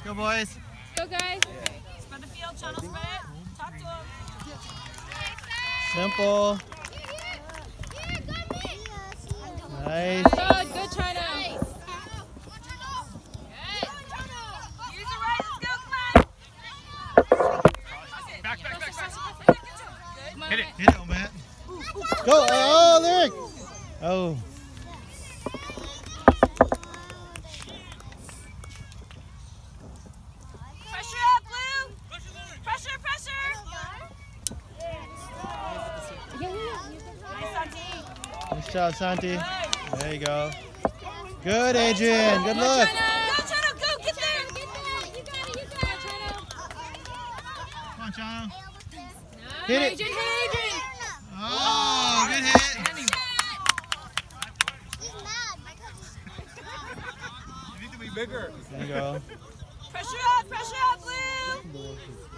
Go, boys. Go, guys. Spread the field, channel spread it. Talk to him. Simple. Nice. Good, China. Use the right, let's go, come on. Back. Hit it, Matt. Go. Oh, Lyric. Oh. Pressure up, Blue. Pressure. Nice, Santi. Nice job, Santi. There you go. Good, Adrian. Good look. Go, Chano, go, get there. You got it, China. Come on, Chano. Hit Hit it. Adrian. Oh, good hit. You need to be bigger. There you go. Pressure up, Blue.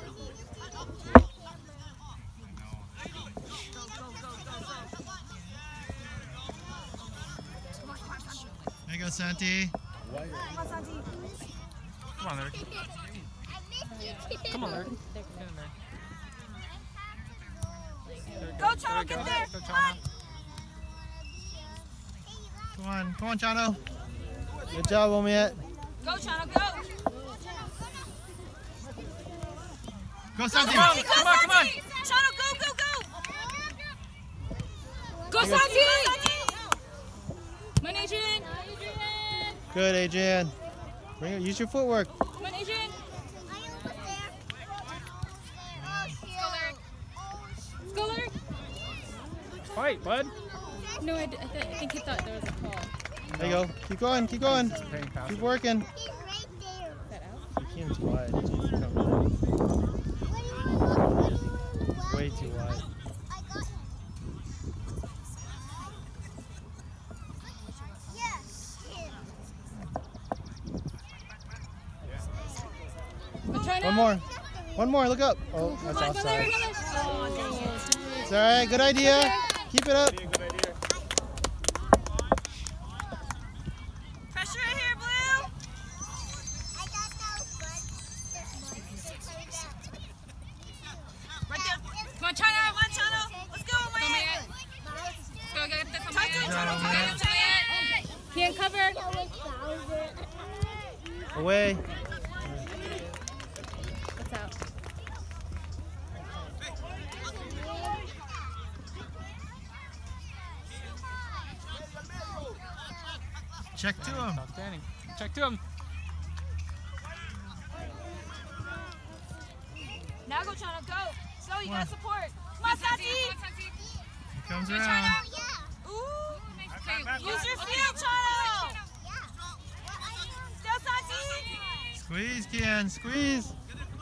There you go, Santi. Come on, Santi. Come on, Eric. Come on, Eric. Go, Chano, get there. Come on. Come on, Chano. Good job, Omiet. Go, Chano, go. Go, Santi. Come on. Chano, go. Go, Santi. Come on, Adrian. Good, Adrian. Bring it. Use your footwork. Come on, Adrian. Let's go, Larry. Fight, bud. No, I think he thought there was a call. There you go. Keep going. Keep working. Is that out? Keem's wide. He's coming. Way too wide. One more. Look up. Oh, that's Go, Larry. offside. Oh, dang it. It's all right. Good idea. Keep it up. Good idea. Pressure right here, Blue. Right there. Come on, China. Let's go, man. Go get this on Talk to him, Chano. Can't cover. Away. What's out? Check to him. Outstanding. Check to him. Now go, Chano, go. Go, you gotta support. Come on, Santi. He comes around. Ooh. Use your field, Chano. Go, Santi. Squeeze, Kian. Squeeze.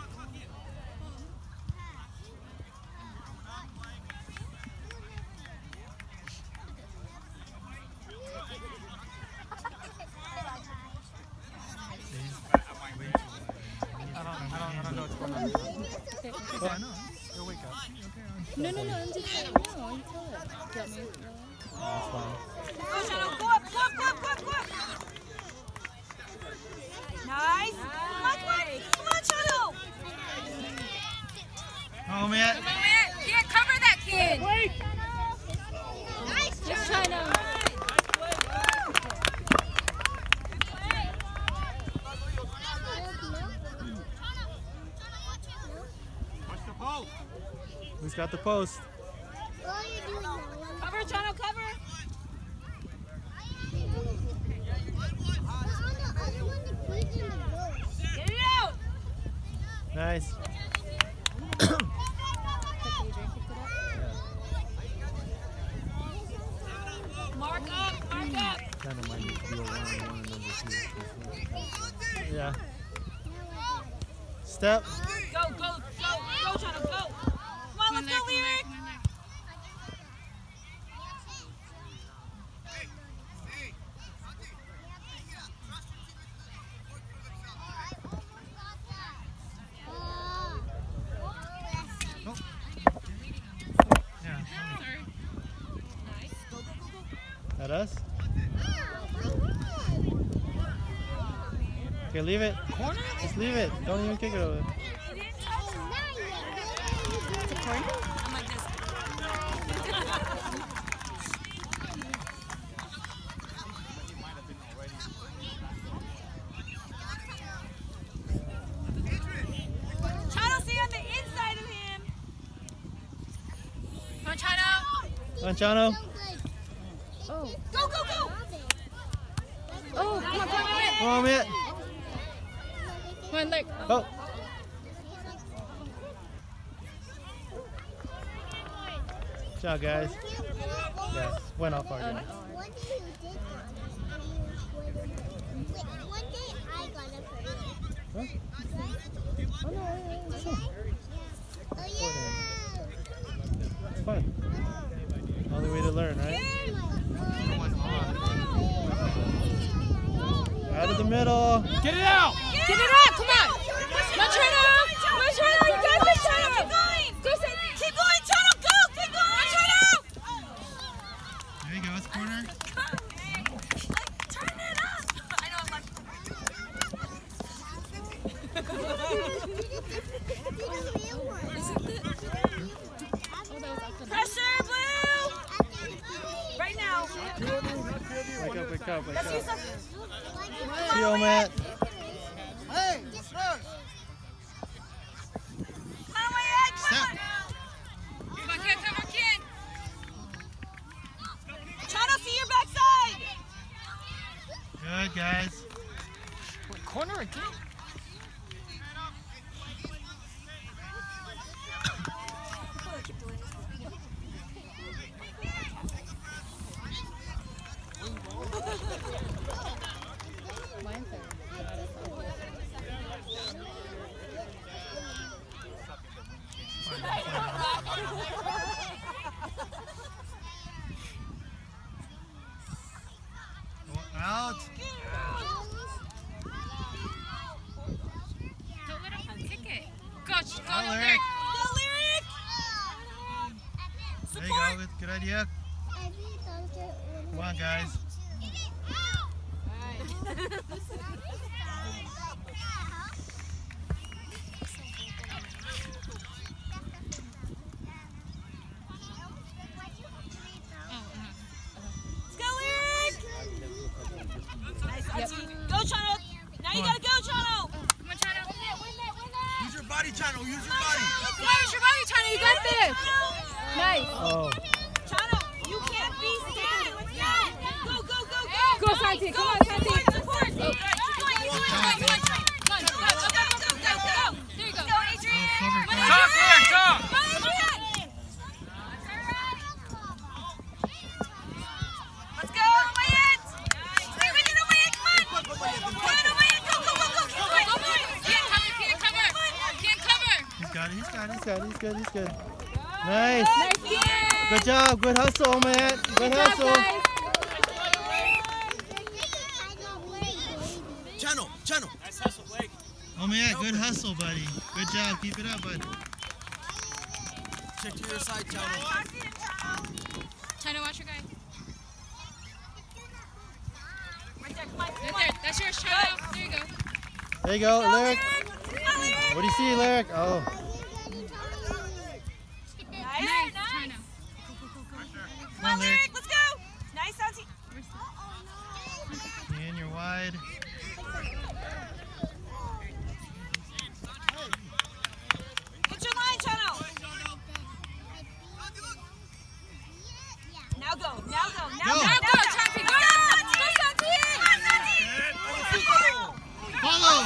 I don't know what's going on. Yeah, I know. Go wake up. No, I'm just saying. No, you tell it. You want me to That's fine. Go, Chano. Go up. Nice. Come on, Chano. Oh, man. Can't cover that kid. Just China. Who's got the post? Cover, Chano, cover. Get it out. Nice. Mark up. Kind of might need to be a 1-on-1 and number 2. Yeah. Step. Go, Chano, go. Come on, let's go, Lyric. Yeah. That us? Okay, leave it. Corner? Just leave it. Don't even kick it over. It's a corner? I'm like this. Chano, see on the inside of him. Come on, Chano. Come on, Chano. Oh. Go, go, go. Oh, come on, come on. Come on, Matt. Come on, look. Oh. Good job, guys. Yes, went off our guys. One day you did that. One day I got it for you. Huh? Oh, no, it's fine. Oh yeah. It's fun. Only way to learn, right? Out of the middle. Get it out! Get it up, come on. Come on, Chano. Come on, Chano. You got this, Chano. Keep going. Go, Sandy. Keep going, Chano. Go. Keep going, Chano. There you go, it's corner. Turn it up. I know I'm like. Pressure, Blue. Right now. Wake up, wake up, wake Let's use up. some. Heel, Matt. Hey, first. Come on, Ed. Come on. Come on, kid. Come on, kid. Chano, see your backside. Good, guys. Wait, corner again? Mine's there. Out. Don't let him kick it. Go, Go, Lyric. Go, Lyric. There you Support. go. Good idea. Come on, guys. Let's go, Lyric. Nice, Auntie. Go, Chano. Now you gotta go, Chano. Come on, Chano. Use your body, Chano. Use your body. Use your body, Chano. You got this. Nice. Oh. Chano, you can't be standing. Let's go. Go, go, go, go. Go, Santi. Come on, Santi. Support, support. Go. There you go. Go, Adrian. Top, Lyric, top! Go, Adrian. Let's go, Wyatt. Stay with it, Wyatt. Come on. Come on, Wyatt. Go, go, go, go. Keep going. Keep going. Can't cover. Can't cover. He's got it, he's got it, he's got it, he's good, he's good. Nice. Nice game. Good job. Good hustle, Matt. Good hustle. Guys. Chano. Oh, Matt. Good hustle, buddy. Good job. Keep it up, bud. Check to your side, Chano. Chano, watch your guy. Right there, come on. Right there. That's yours, Chano. There you go. There you go, Lyric. Come on, Lyric. What do you see, Lyric? Oh. Nice. Nice, Nice. Chano. Come on, Lyric. Let's go. Nice, Auntie. In, you're wide. Get your line, Chano. Now go. Now go. Now Go. go. Now go, Chauncey. Go. Go, Santi. Go, Santi. Follow.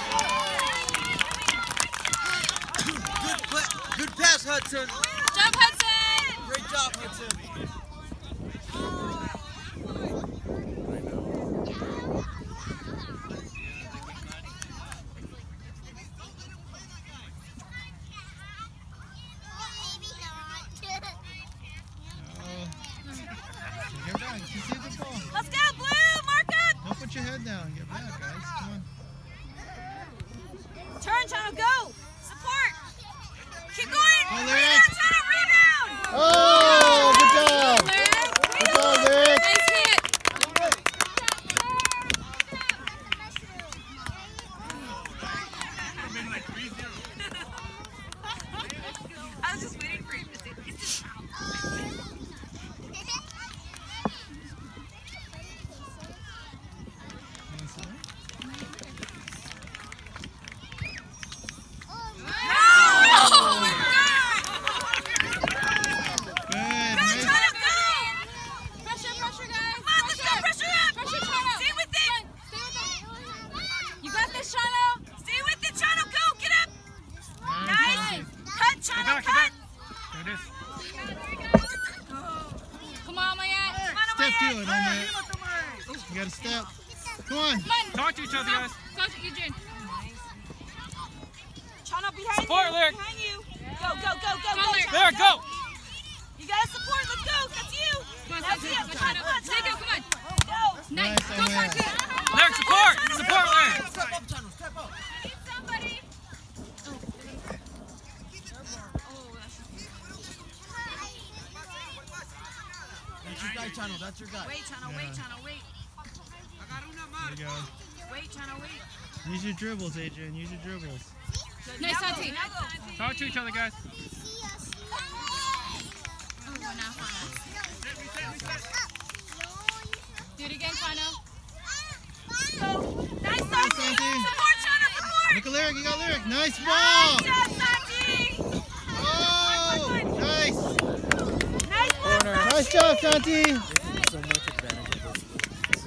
Good pass, Hudson. Jump, Hudson. Great job, Hudson. Get back. You see the ball. Let's go, Blue. Mark up. Don't put your head down. Get back, guys. Come on. Turn, Chano. Go. Support. Keep going. Go, Rebound, Lyric. Chano. Rebound. Oh, good job. to it, Omid. You got to step. Come on. Talk to each other, guys. Go to Eugene. Chano behind Support, you. Lyric. Behind you. Go, go, go, go, Go, go. Lyric. There, go. You gotta support. Let's go. That's you. Come on, That's Santi. you. Go, Come on, Chano. Take it, come on. Go. Nice. Nice, Go, Omid. Santi. Lyric, support. Support, Lyric. Step up, Chano. Step up. Somebody. That's your guy, Chano. That's your guy. Wait, Chano. Wait, Chano. Wait. There you go. Wait, Chano. Wait. Use your dribbles, Adrian. Use your dribbles. Good. Nice, Now go, Santi. now go. Talk to each other, guys. Do it again, Chano. Go. Nice, Nice, Santi. Santi. Support, Chano. Support. Look at Lyric. You got Lyric. Nice ball. Nice job, Santi. Oh, nice. Nice ball, Nice job, Santi. So much advantage of those schools.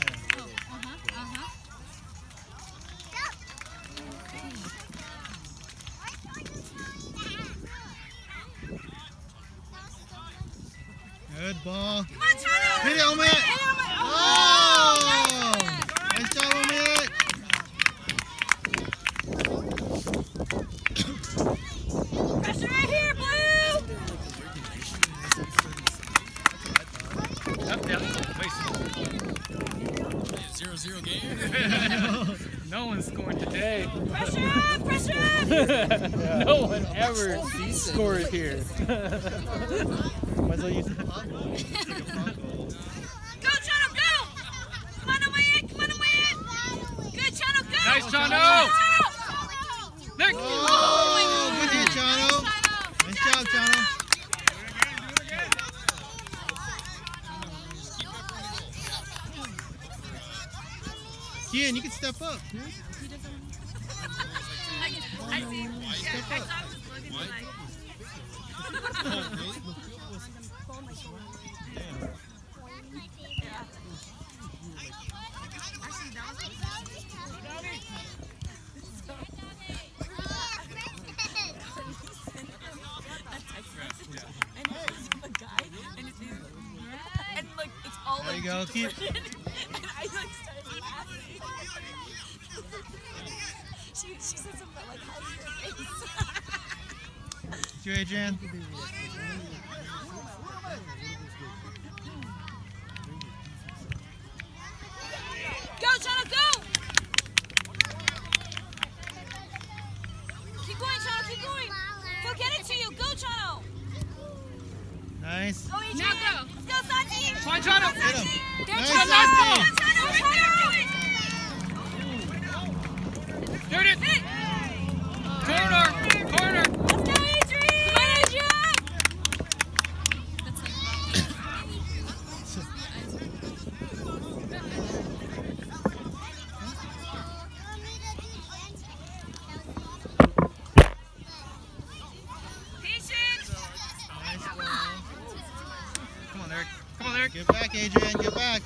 Good ball. Come on, Chano. Hit it, Omid. Hit it, Omid. Oh! Nice job, Omid. Pressure right here, Blue. Yep. Wait. 0-0 game. No one's scoring today. Pressure up, pressure up. No one ever scores here. Might as well use it. Go, Chano, go. Come on, Omid. Come on, Omid. Good, Chano, go. Nice, Chano. Chano. There. Oh, good hit, Chano. Nice job, Chano. Kian, you can step up. Dude. I see. Step I up. saw him just looking like. Actually, that was and like it's all There like you go. Keep. and I like started laughing. She said something about like how's your face? You, Adrian. Go, Chano, go! Keep going, Chano, keep going. He'll get it to you. Go, Chano. Nice. Go, Adrian. Now go. Let's go, Santi. Come on, Chano. Hit him. There, Nice, Chano. Santi. Go, Chano, Chano. Shoot it. Hit. Corner. Let's go, Adrian. Come on, Adrian. Patience. Nice ball. Come on, Lyric. Come on, Lyric. Get back, Adrian. Get back.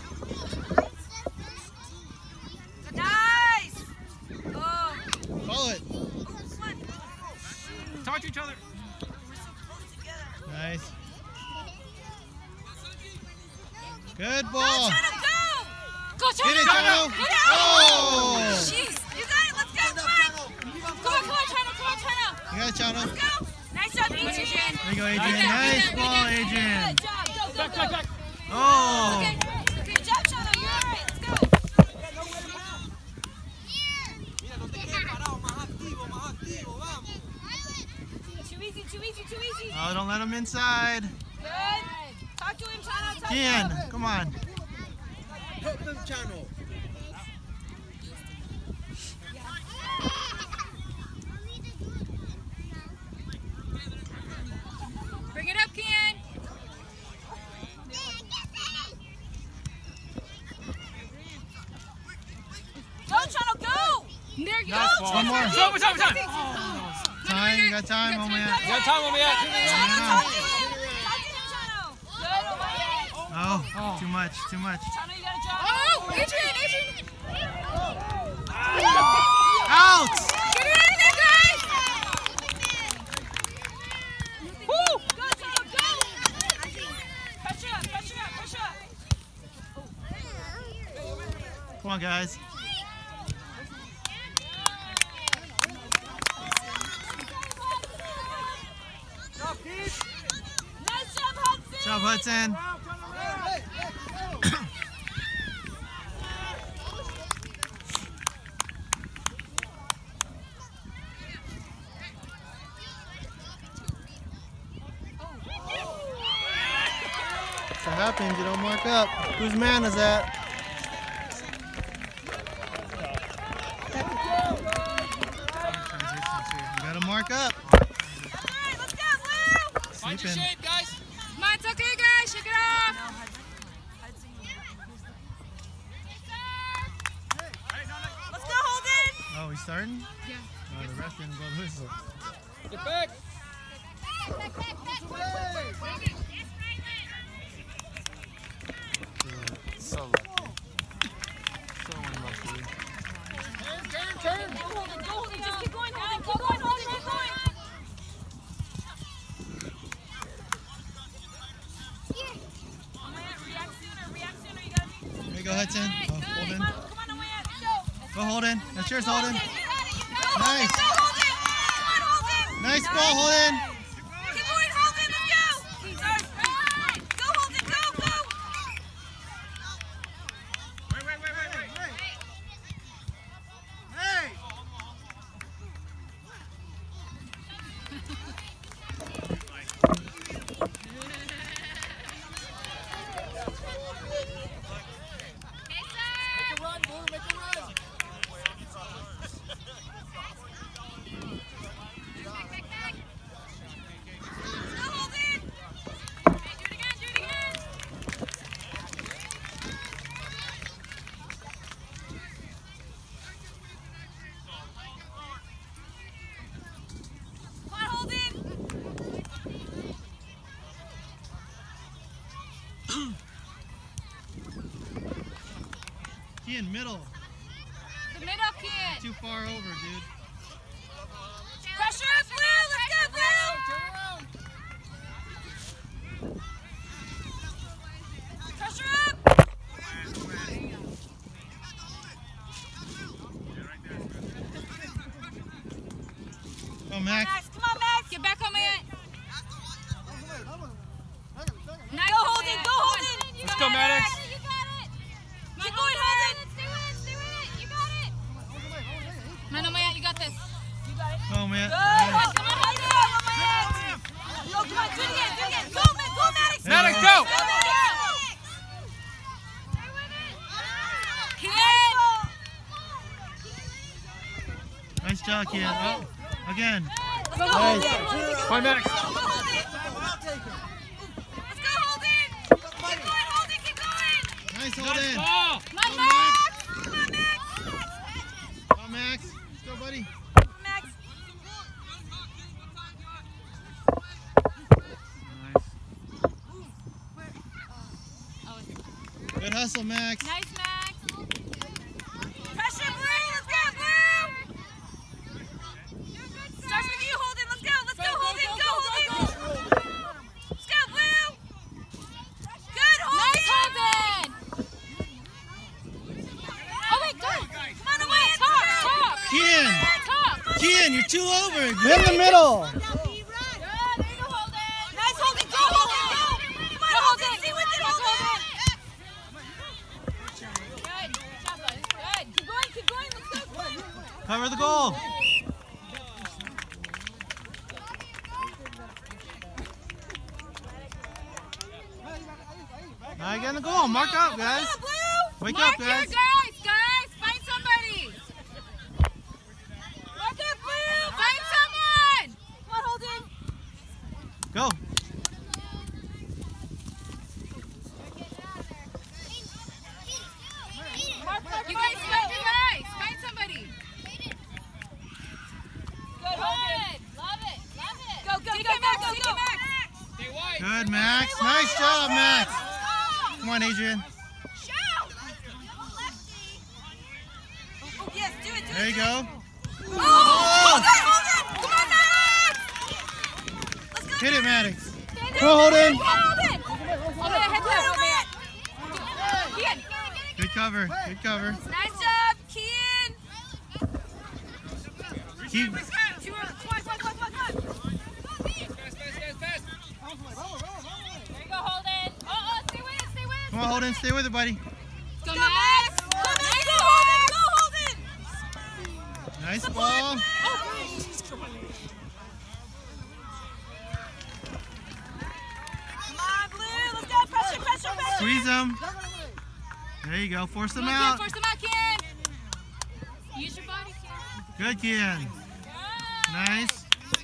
Nice. Oh. Follow it. Come on. Talk to each other. Nice. Good Go, ball. Chano, go. Go, Chano. Hit it, Chano. Get out. Oh! Jeez. You got it. Let's go. Come on. Come on, Chano. Come on, Chano. You got it, Chano. Let's go. Nice job, Adrian. There you go, Adrian. Right there, Nice right there, ball, right there. Adrian. Good job. Go, go, go. Back. Oh! Good job, Chano. You're all right. Let's go. Too easy, too easy, too easy. Oh, don't let him inside. Good. Talk to him, Chano. Talk to him. Kian, come on. Help him, Chano. Bring it up, Kian. Go, Chano, go. There you Nice go. ball. One more. Time. Time, you got time, oh man. You got time on me yet? Chano, talk to him. Talk to him, Chano. Good, Omid. Oh, too much, too much. Chano, you got a job. Oh, Adrian. Out! Get it out of there, guys. Woo. Go, Chano, go. Pressure up, pressure up, pressure up. Come on, guys. Nice job, Hudson. Good job, Hudson. What happens? You don't mark up. Whose man is that? You gotta mark up. Alright, let's go, Blue. Find your shape, guys. Come on, it's okay, guys. Shake it off. Let's go, Holden. Oh, he's starting? Yeah. Oh, the ref didn't blow the whistle. Get back. So lucky. So unlucky. Turn. Go, Holden. Go, Holden. Just keep going, Holden. Keep going, Holden. Keep going. React sooner. You gotta be. There you go, Hudson. Oh, Holden. Come on, Amaya. Go. Go, Holden. That's yours, Holden. You got it. You got it. Nice. Go, Holden. Come on, Holden. Nice ball, Holden. Keep going, Holden. Let's go. Go, Holden. Go, go. Hey! Make a run, Blue. Make a run. Go, Holden. Okay, do it again. Do it again. Come on, Holden. Key in middle. The middle kid. Too far over, dude. Pressure up, Blue. Let's go, Blue. Pressure up. Go, Max. Come on, Max. Get back on my end. Nice. Go, Holden. Go, Holden. Let's go, Maddox. You got it. Keep going, Holden. Stay with it. You got it. Come on, Maya, you got this. Oh, man. Good. Nice. Come on, Holden. Go, come on. Do it again. Do it again. Go, Maddox. Maddox, go. Go, Maddox. Kid. Nice job, Kian. Oh, again. Let's go, Nice. Holden. Bye, Maddox. Go, Holden. I'll take him. Let's go, Holden. Keep going, Holden. Keep going. Nice, Good Holden. ball. Come on, Max. Come on, Max. Oh, Max. Let's go, buddy. Max. Good hustle, Max. Nice, Max. Pressure, Blue. Let's go, Blue. Starts with you, Holden. Let's go. Let's go, Holden. Go, Holden. Let's go, Blue. Good, Holden. Nice, Holden. Oh, wait, go. Come on, away. Top. Kian. Top. Kian, you're too over. Get in the middle. Good. There you go, Holden. Nice, Holden. Go, Holden. Go. Come on, Holden. Stay with it, Holden. Good. Good job, bud. Good. Keep going. Keep going. Let's go. Come on. Cover the goal. Now you got the goal. Mark up, guys. Come on, Blue. Wake Mark up, your guys. guys. Find somebody. Mark up, Blue. Find someone. Come on, Holden. Go. You guys find your guys. Find somebody. Good, Holden. Love it. Love it. Go, go, go, go, go, go. Stay wide. Good, Max. Nice job, Max. Come on, Adrian. Oh, yes, do it, do it. There you go. Oh, Holden. Come on, Max. Let's go. Hit it, Maddox. Come on, Holden. Holden. Oh, man, head down. Kian. Good cover. Good cover. Nice job, Kian. Keep. Come on. There you go, Holden. Stay with it, stay with it. Come on, Holden. Stay with it, buddy. Go, Max. Go, Holden. Go, Holden. Nice ball. Come on, Blue. Let's go. Pressure. Squeeze them. There you go. Force them Come on, out. Kian, force them out, Kian. Use your body, Kian. Good, Kian. Nice.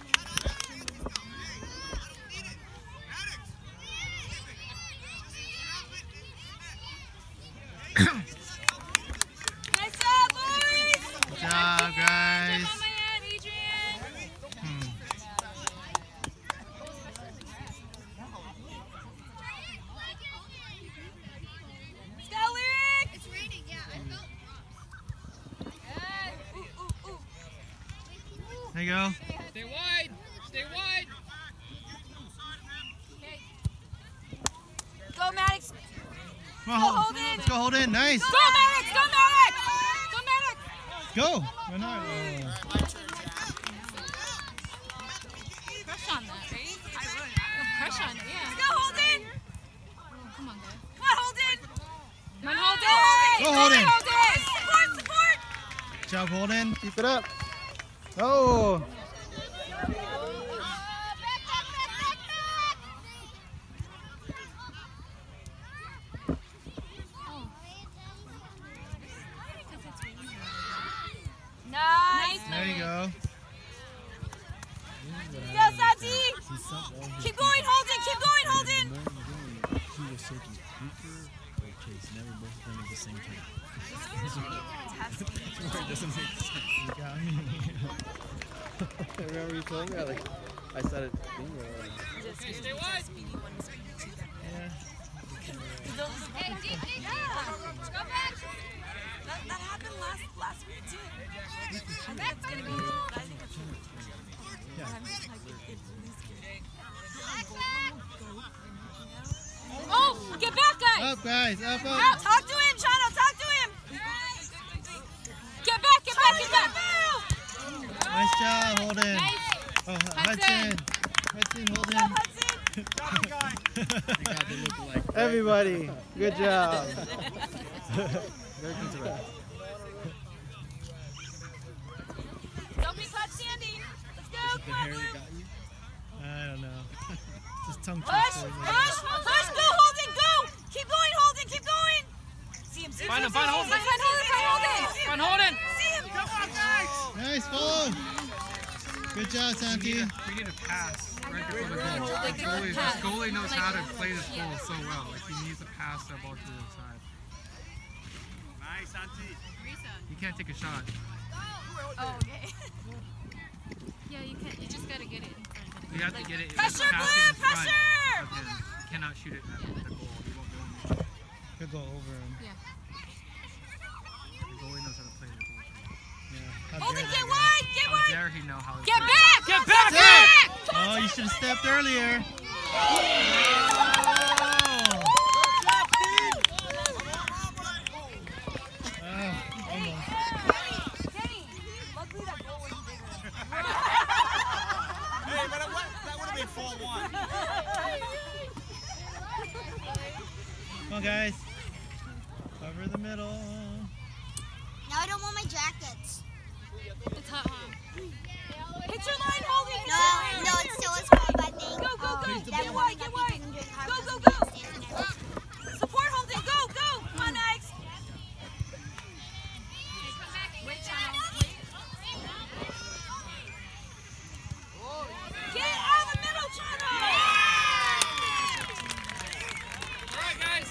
Nice job, boys. Good job, guys. Jump on my head, Adrian. Let's go, Lyric. It's raining, yeah. I felt Ooh. There you go. Stay wide. Stay wide. Go, Maddox. Come on, Holden. Let's go, Holden. Nice. Go, Maddox. Go, Maddox. Go, Maddox. Go. Why not? Crush on that, right? I would. Crush on it, yeah. Go, Holden. Come on, guys. Come on, Holden. Come on, Holden. Go, Holden. Support. Good job, Holden. Keep it up. Oh. Nice. There you go. Go, Santi. Keep going, Holden. Keep going, Holden. He was taking Cooper or Chase, never both of them at the same time. It doesn't make sense. You got me. I remember you told me, I started thinking Stay wide. Yeah. Go back. That happened last week too. I think it's gonna be. I think it's gonna be. Yeah. Oh, get back, guys. Up, guys. Up. Talk to him, Chano. Talk to him. Get back. Nice job, Holden. Nice. Oh, Hudson. Hudson, Go, Holden. Hudson. they look like Everybody, good job. very correct. Don't be caught standing. Let's go. The Come on, hair Blue. that got you? I don't know. Just tongue Push. twisters. Go, Holden. Go. Keep going, Holden. Keep going. See him. Find Holden. Find Holden. See him. Come on, guys. Nice follow. Good job, Santi. We need a pass right before the goal. Like The a goalie, pass. this goalie knows Like- how to play this yeah. goal so well. Like he needs to pass that ball to the side. Nice, Santi. He can't take a shot. Oh, okay. Yeah, you can't. You just gotta get it in front of it. You have to get it. Pressure, pass Blue, it in front pressure! of him. You cannot shoot it at the goal. You won't go in. Could go over him. Yeah. The goalie knows how to play the goal. Yeah. How Holden, dare get they, wide. Get How wide. dare he know how to Get play? back. Get back. guys. Oh, you should have stepped earlier. Almost. Luckily that goal wasn't bigger. Hey, but that would have been 4-1. Come on, guys. Cover the middle. Now I don't want my jackets. It's hot, huh? Hit your line, Holden. No, it's still a scrub, I think. Go. That Get one wide. that Get wide. people drink hard Go. because it's standing there. Support Holden. Go. Come on, Max. Get out of the middle, Chano. All right, guys.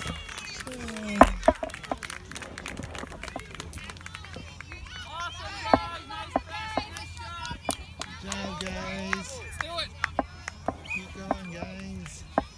Awesome, guys. Nice pass. Nice shot. Good job, guys. Let's do it. Keep going, guys.